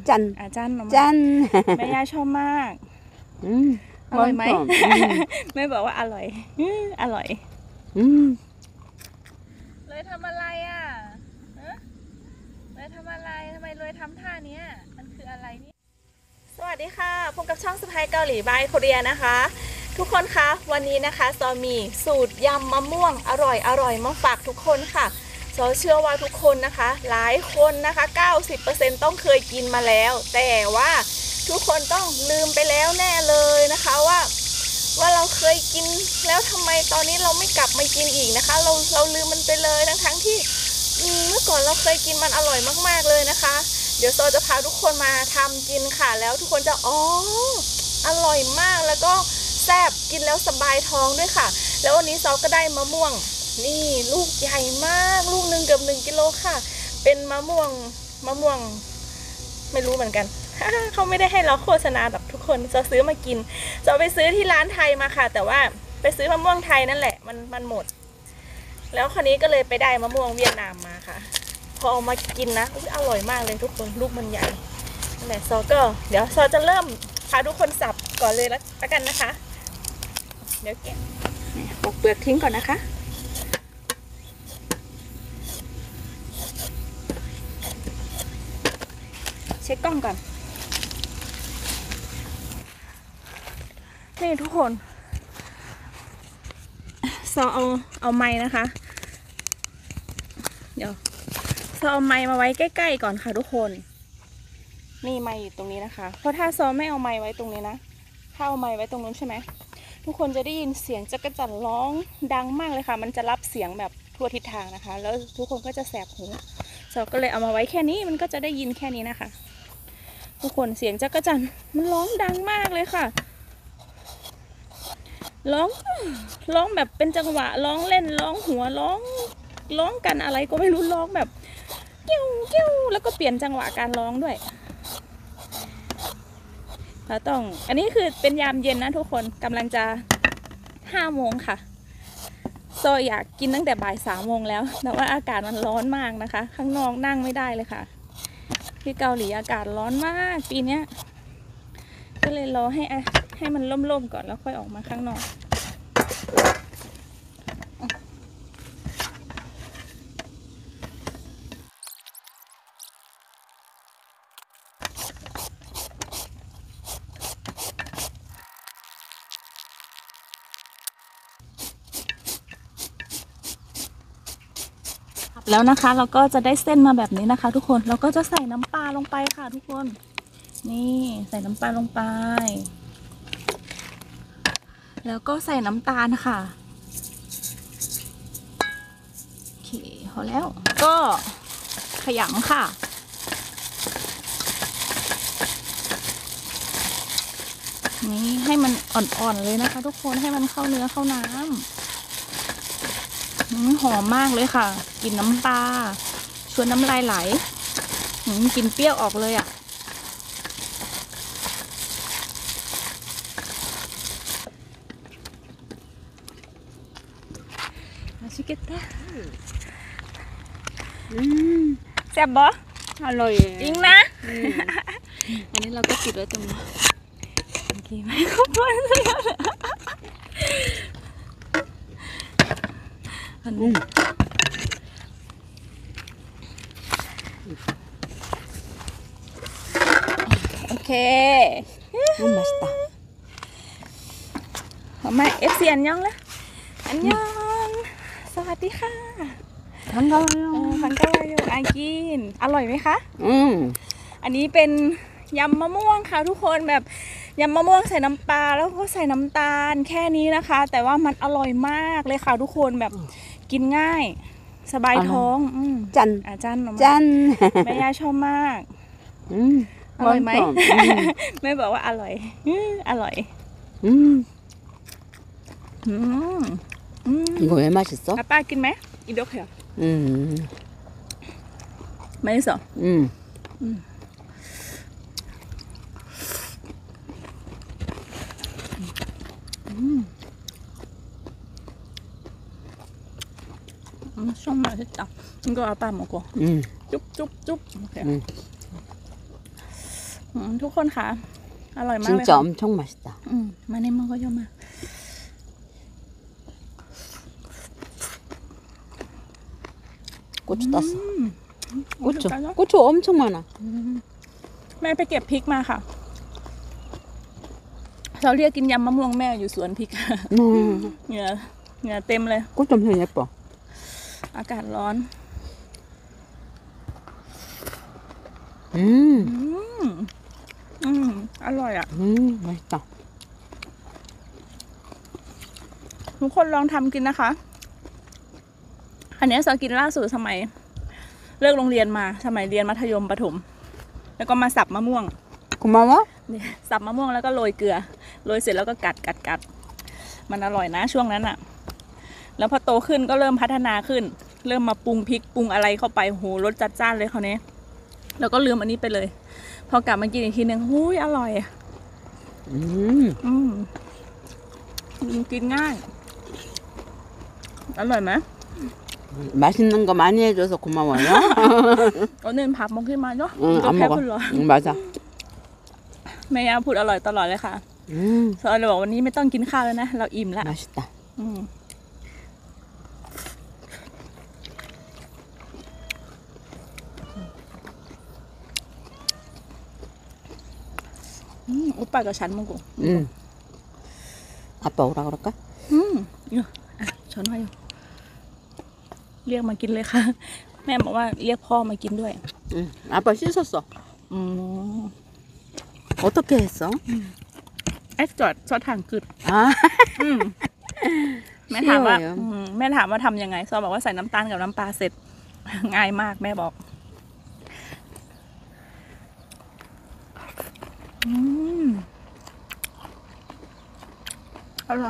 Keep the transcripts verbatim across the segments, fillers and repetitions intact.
จันอาจารย์จันแม่ย่าชอบมากอร่อยไหมแม่บอกว่าอร่อยอร่อยเลยทำอะไรอ่ะเลยทำอะไรทำไมเลยทำท่านี้มันคืออะไรนี่สวัสดีค่ะพบกับช่องสไปเกาหลีบายโคเรียนะคะทุกคนคะวันนี้นะคะซอมีสูตรยำมะม่วงอร่อยอร่อยมาฝากทุกคนค่ะซอเชื่อว่าทุกคนนะคะหลายคนนะคะ เก้าสิบเปอร์เซ็นต์ ต้องเคยกินมาแล้วแต่ว่าทุกคนต้องลืมไปแล้วแน่เลยนะคะว่าว่าเราเคยกินแล้วทำไมตอนนี้เราไม่กลับมากินอีกนะคะเราเราลืมมันไปเลยทั้งทั้งที่เมื่อก่อนเราเคยกินมันอร่อยมากๆเลยนะคะเดี๋ยวซอจะพาทุกคนมาทำกินค่ะแล้วทุกคนจะอ๋ออร่อยมากแล้วก็แซ่บกินแล้วสบายท้องด้วยค่ะแล้ววันนี้ซอก็ได้มะม่วงนี่ลูกใหญ่มากลูกหนึ่งเกือบหนึ่งกิโลค่ะเป็นมะม่วงมะม่วงไม่รู้เหมือนกันเขาไม่ได้ให้เราโฆษณาแบบทุกคนจะซื้อมากินจะไปซื้อที่ร้านไทยมาค่ะแต่ว่าไปซื้อมะม่วงไทยนั่นแหละมันมันหมดแล้วคราวนี้ก็เลยไปได้มะม่วงเวียดนามมาค่ะพอเอามากินนะอร่อยมากเลยทุกคนลูกมันใหญ่นั่นแหละซอก็เดี๋ยวซอจะเริ่มพาทุกคนสับก่อนเลยแล้วกันนะคะเดี๋ยวแกะปอกเปลือกทิ้งก่อนนะคะเช็คกล้องก่อนนี่ทุกคนซอเอาเอาไม้นะคะเดี๋ยวซอเอาไม้มาไว้ใกล้ๆก่อนค่ะทุกคนนี่ไม้อยู่ตรงนี้นะคะเพราะถ้าซอไม่เอาไม้ไว้ตรงนี้นะถ้าเอาไม้ไว้ตรงนู้นใช่ไหมทุกคนจะได้ยินเสียงจักรจั่นร้องดังมากเลยค่ะมันจะรับเสียงแบบทั่วทิศทางนะคะแล้วทุกคนก็จะแสบหูซอก็เลยเอามาไว้แค่นี้มันก็จะได้ยินแค่นี้นะคะทุกคนเสียงจักรจั่นมันร้องดังมากเลยค่ะร้องร้องแบบเป็นจังหวะร้องเล่นร้องหัวร้องร้องกันอะไรก็ไม่รู้ร้องแบบกิ้วกิ้วแล้วก็เปลี่ยนจังหวะการร้องด้วยเราต้องอันนี้คือเป็นยามเย็นนะทุกคนกำลังจะห้าโมงค่ะโซอยากกินตั้งแต่บ่ายสามโมงแล้วแต่ว่าอากาศมันร้อนมากนะคะข้างนอกนั่งไม่ได้เลยค่ะที่เกาหลีอากาศร้อนมากปีนี้ก็เลยรอให้ให้มันร่มๆก่อนแล้วค่อยออกมาข้างนอกแล้วนะคะเราก็จะได้เส้นมาแบบนี้นะคะทุกคนเราก็จะใส่น้ำปลาลงไปค่ะทุกคนนี่ใส่น้ำปลาลงไปแล้วก็ใส่น้ำตาลค่ะโอเคพอแล้วก็ขยำค่ะนี่ให้มันอ่อนๆเลยนะคะทุกคนให้มันเข้าเนื้อเข้าน้ำหอมมากเลยค่ะกลิ่นน้ำปลาชวนน้ำลายไหลกลิ่นเปรี้ยวออกเลยอ่ะชิคเก้ต้าแซ่บบ่อร่อยจริงนะอันนี้เราก็ปิดไว้ตรงนี้โอเคไหมขอบคุณอันนี้โอเคนุ่มมากจ้ะทำไมเอฟซีอันยองละอันยองสวัสดีค่ะทันกาวาโยทันกาวาโยอากินอร่อยไหมคะอืมอันนี้เป็นยำมะม่วงค่ะทุกคนแบบยำมะม่วงใส่น้ำปลาแล้วก็ใส่น้ำตาลแค่นี้นะคะแต่ว่ามันอร่อยมากเลยค่ะทุกคนแบบกินง่ายสบายท้องจันอาจารย์จันแม่ย่าชอบมากอร่อยไหมแม่บอกว่าอร่อยอร่อยอืมอืม 이거 왜 맛있어? 아빠กินไหม 이렇게요. 음. 맛있어. 음. 음. 음. 엄청 맛있다. 이거 아빠 먹어. 음. 쭉쭉쭉. 이렇게. 음. อืมทุกคนค่ะอร่อยมากเลย 진짜 엄청 맛있다. อืมมาในมันก็เยอะมาก 고추 땄어. โอ้ย 고추. ตายแล้ว 고추 엄청 많아. แม่ไปเก็บพริกมาค่ะเราเรียกกินยำมะม่วงแม่อยู่สวนพริก 음. เหงื่อเหงื่อเต็มเลย 고추 엄청 예뻐. อากาศร้อน 음. อืมอืมอร่อยอ่ะ 음, 맛있다. ทุกคนลองทำกินนะคะ อันนี้ซอกินล่าสุดสมัย เลิกโรงเรียนมาสมัยเรียนมัธยมประถม แล้วก็มาสับมะม่วง 고마워. นี่สับมะม่วงแล้วก็โรยเกลือโรยเสร็จแล้วก็กัดกัดกัดมันอร่อยนะช่วงนั้นอะแล้วพอโตขึ้นก็เริ่มพัฒนาขึ้น เริ่มมาปรุงพริกปรุงอะไรเข้าไปโหรสจัดจ้านเลยคราวนี้แล้วก็ลืมอันนี้ไปเลย พอกลับมากินอีกทีนึงหูยอร่อย 음. อืมกินง่าย อร่อยไหม 맛있는 거 많이 해줘서 고마워요. โอ้เนินผักมองขึ้นมาเนาะ 응, 안 แค่ 먹어. พูดเหรอ 응, 맞아. แม่ย่าพูดอร่อยตลอดเลยค่ะ 음, ซอเลยบอกวันนี้ไม่ต้องกินข้าวแล้วนะเราอิ่มละ 맛있다. อืมอืมอุปปากับฉันมึงกู 음. 아빠 오라 그럴까? อืมอยู่อ่ะช้อนมาอยู่เรียกมากินเลยค่ะ แม่บอกว่าเรียกพ่อมากินด้วย 응. 아빠 씻었어. อืม 어떻게 했어? ไอ้จอดซอสถังกึด 아, อืมแม่ถามว่าเชี่ยวเหรออืมแม่ถามว่าทำยังไงซอบอกว่าใส่น้ำตาลกับน้ำปลาเสร็จ ง่ายมากแม่บอก อืมอร่อย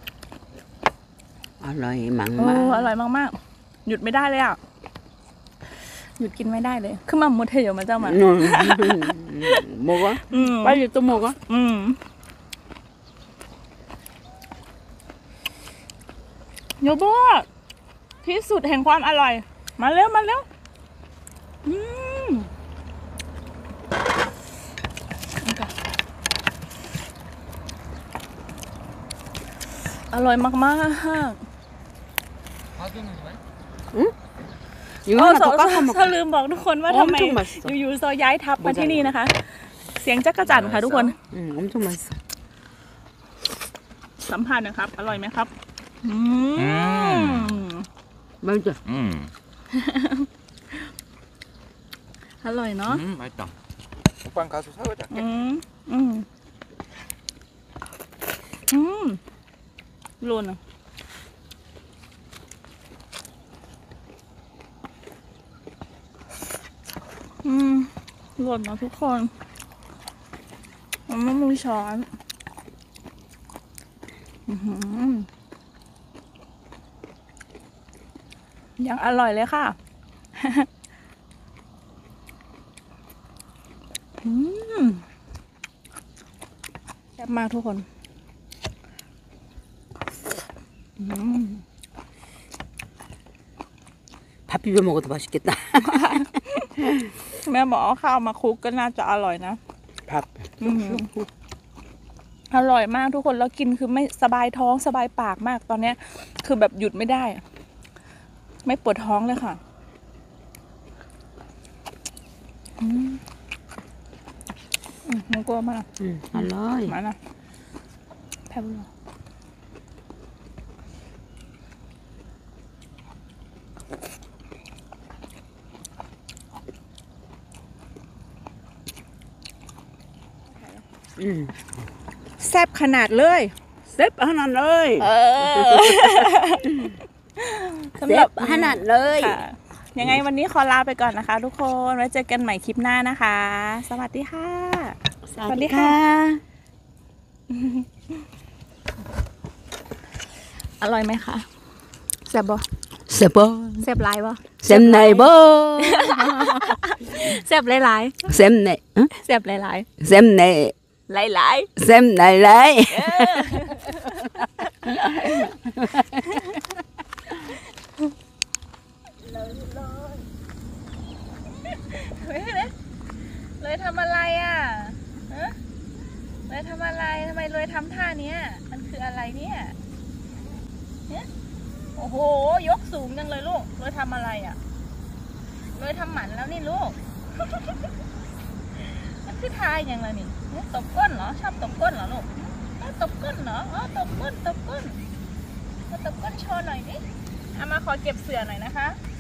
알로이 โอ้ 막막. อร่อยมากๆหยุดไม่ได้เลยอ่ะหยุดกินไม่ได้เลยขึ้นมามุดเทอยู่มาเจ้ามา 응. 먹어? อืม 빨리 또 먹어. อืมโยโบที่สุดแห่งความอร่อย มาเร็วมาเร็วอืมอร่อยมากๆ 이거 โอ้ 하나 ซอ 더 깎아 ซอ 먹어. ลืมบอกทุกคนว่าทำไม 엄청 맛있어. อยู่ๆซอย้ายทับมาที่นี่นะคะ เสียงจักรจั่นค่ะทุกคน 응, 엄청 맛있어. สัมผัสนะครับ อร่อยไหมครับ อืม 맛있어. 음, อร่อยเนาะ 음, 맛있다. 오빠 가서 사오자. อืม อืม อืมรุนอ่ะอืมหล่นนะทุกคน มันไม่มีช้อนอื้อหือยังอร่อยเลยค่ะ อืมแซ่บมากทุกคน อืม 밥 비벼 먹어도 맛있겠다. แม่บอกเอาข้าวมาคลุกก็น่าจะอร่อยนะ 밥. อืมอร่อยมากทุกคนแล้วกินคือไม่สบายท้องสบายปากมากตอนเนี้ย คือแบบหยุดไม่ได้ ไม่ปวดท้องเลยค่ะอืมอืมมันกลัวมาก 응, 알로이. มานะแพ้บุญ 응. แซ่บขนาดเลย 셉 하나 넣이. เออ สำหรับ 셉 하나 넣이. ค่ะยังไงวันนี้ขอลาไปก่อนนะคะ ทุกคนไว้เจอกันใหม่คลิปหน้านะคะ สวัสดีค่ะ 사디카. อร่อยไหมคะแซ่บบ่ 세버. แซ่บหลายบ่ 셉나이버. แซ่บหลาย 셉네. 응? ๆแซ่บหลาย 셉네. ๆหลาย 셉날라이. ๆเลยทำอะไรอ่ะเลยทำอะไรทำไมเลยทำท่าเนี้ยมันคืออะไรเนี่ยเนี่ยโอ้โหยกสูงจังเลยลูกเลยทำอะไรอ่ะเลยทำหมันแล้วนี่ลูก มันคือท่าอย่างไรนี่เนี่ยตบก้นเหรอชอบตบก้นเหรอลูกตบก้นเหรออ๋อตบก้นตบก้นมาตบก้นโชว์หน่อยดิเอามาขอเก็บเสือหน่อยนะคะ